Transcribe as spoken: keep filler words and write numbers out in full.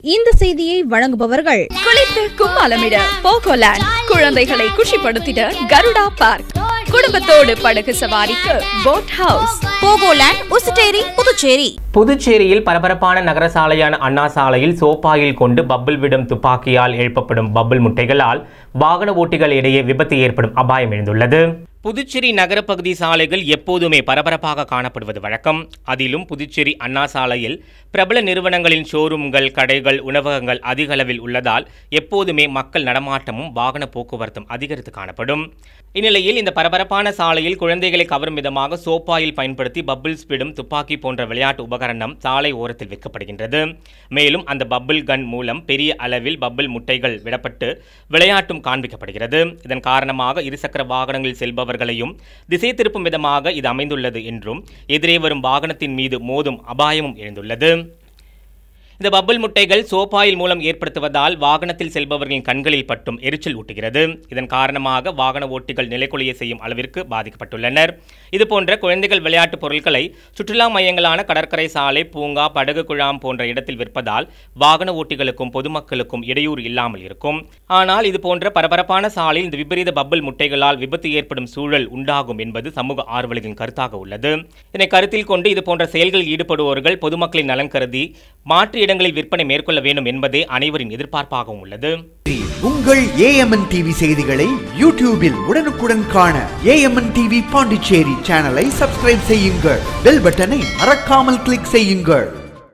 இந்த செய்தியை வழங்குபவர்கள் குளித்து கும்மாளமிட போகோலேண்ட், குழந்தைகளை குஷிப்படுத்திட கருடா பார்க், குடும்பத்தோடு படகு சவாரிக்கு போட் ஹவுஸ். போகோலேண்ட், உசுட்டேரி, புதுச்சேரி. புதுச்சேரியில் பரபரப்பான நகர சாலையான அண்ணா சாலையில் சோப்பாயில் கொண்டு பப்பிள் விடும் துப்பாக்கியால் எழுப்பப்படும் பப்பிள் முட்டைகளால் வாகன ஓட்டிகள் இடையே விபத்து ஏற்படும் அபாயம் எழுந்துள்ளது. புதுச்சேரி நகரப்பகுதி சாலைகள் எப்போதுமே பரபரப்பாக காணப்படுவது வழக்கம். அதிலும் புதுச்சேரி அண்ணா சாலையில் பிரபல நிறுவனங்களின் ஷோரூம்கள், கடைகள், உணவகங்கள் அதிக அளவில் உள்ளதால் எப்போதுமே மக்கள் நடமாட்டமும் வாகன போக்குவரத்தும் அதிகரித்து காணப்படும். இந்நிலையில் இந்த பரபரப்பான சாலையில் குழந்தைகளை கவரும் விதமாக சோப்பாயில் பயன்படுத்தி பப்பிள்ஸ் விடும் துப்பாக்கி போன்ற விளையாட்டு உபகரணம் சாலை ஓரத்தில் வைக்கப்படுகின்றது. மேலும் அந்த பப்பிள் கன் மூலம் பெரிய அளவில் பப்பிள் முட்டைகள் விடப்பட்டு விளையாட்டும் காண்பிக்கப்படுகிறது. இதன் காரணமாக இருசக்கர வாகனங்களில் செல்பவர்களையும் திசை திருப்பும் விதமாக இது அமைந்துள்ளது என்றும் எதிரே வரும் வாகனத்தின் மீது மோதும் அபாயமும் எழுந்துள்ளது. இந்த பப்பிள் முட்டைகள் சோப்பாயில் மூலம் ஏற்படுத்துவதால் வாகனத்தில் செல்பவர்களின் கண்களில் பட்டும் எரிச்சல் ஊட்டுகிறது. இதன் காரணமாக வாகன ஓட்டிகள் நிலைக்குலைய செய்யும் அளவிற்கு பாதிக்கப்பட்டுள்ளனர். இதுபோன்ற குழந்தைகள் விளையாட்டு பொருட்களை சுற்றுலா மையங்களான கடற்கரை சாலை, பூங்கா, படகு குழாம் போன்ற இடத்தில் விற்பதால் வாகன ஓட்டிகளுக்கும் பொதுமக்களுக்கும் இடையூறு இல்லாமல் இருக்கும். ஆனால் இதுபோன்ற பரபரப்பான சாலையில் இந்த விபரீத பப்பிள் முட்டைகளால் விபத்து ஏற்படும் சூழல் உண்டாகும் என்பது சமூக ஆர்வலர்களின் கருத்தாக உள்ளது. இதனை கருத்தில் கொண்டு இதுபோன்ற செயல்களில் ஈடுபடுபவர்கள் பொதுமக்களின் நலன் கருதி மாற்று இடங்களில் விற்பனை மேற்கொள்ள வேண்டும் என்பதே அனைவரின் எதிர்பார்ப்பாகவும் உள்ளது. உங்கள் ஏஎம்என் டிவி செய்திகளை யூடியூபில் உடனுக்குடன் காண ஏஎம்என் டிவி பாண்டிச்சேரி சேனலை சப்ஸ்கிரைப் செய்யுங்கள். பெல் பட்டனை மறக்காமல் கிளிக் செய்யுங்கள்.